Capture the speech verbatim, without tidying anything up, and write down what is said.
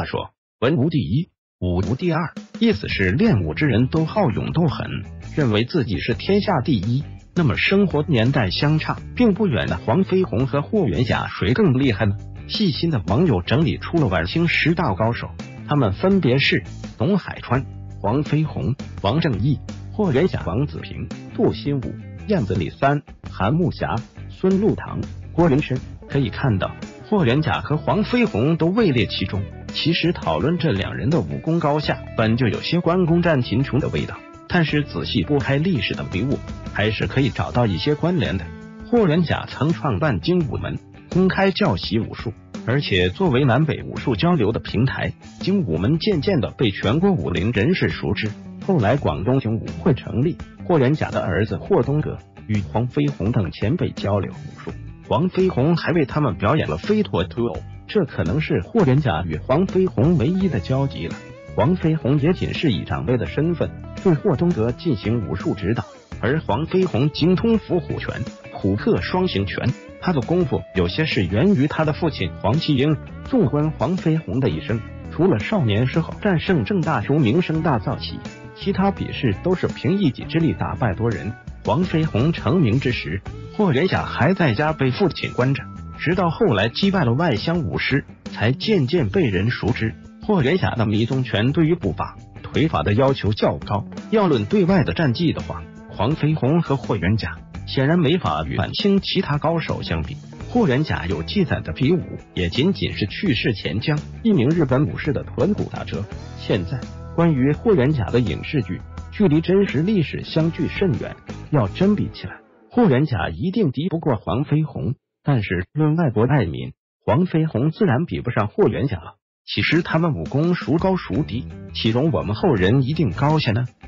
话说，文无第一，武无第二，意思是练武之人都好勇斗狠，认为自己是天下第一。那么生活年代相差并不远的黄飞鸿和霍元甲谁更厉害呢？细心的网友整理出了晚清十大高手，他们分别是董海川、黄飞鸿、王正义、霍元甲、王子平、杜新武、燕子李三、韩木侠、孙禄堂、郭云深。可以看到，霍元甲和黄飞鸿都位列其中。其实讨论这两人的武功高下，本就有些关公战秦琼的味道，但是仔细拨开历史的迷雾，还是可以找到一些关联的。霍元甲曾创办精武门，公开教习武术，而且作为南北武术交流的平台，精武门渐渐的被全国武林人士熟知。后来广东精武会成立，霍元甲的儿子霍东阁与黄飞鸿等前辈交流武术，黄飞鸿还为他们表演了飞陀土偶，这可能是霍元甲与黄飞鸿唯一的交集了。黄飞鸿也仅是以长辈的身份对霍东阁进行武术指导，而黄飞鸿精通伏虎拳、虎克双形拳，他的功夫有些是源于他的父亲黄麒英。纵观黄飞鸿的一生，除了少年时候战胜郑大雄名声大噪起，其他比试都是凭一己之力打败多人。黄飞鸿成名之时，霍元甲还在家被父亲关着，直到后来击败了外乡武师，才渐渐被人熟知。霍元甲的迷踪拳对于步法、腿法的要求较高，要论对外的战绩的话，黄飞鸿和霍元甲显然没法与晚清其他高手相比。霍元甲有记载的比武，也仅仅是去世前将一名日本武士的臀骨打折。现在关于霍元甲的影视剧，距离真实历史相距甚远，要真比起来，霍元甲一定敌不过黄飞鸿，但是论爱国爱民，黄飞鸿自然比不上霍元甲了。其实他们武功孰高孰低，岂容我们后人一定高下呢？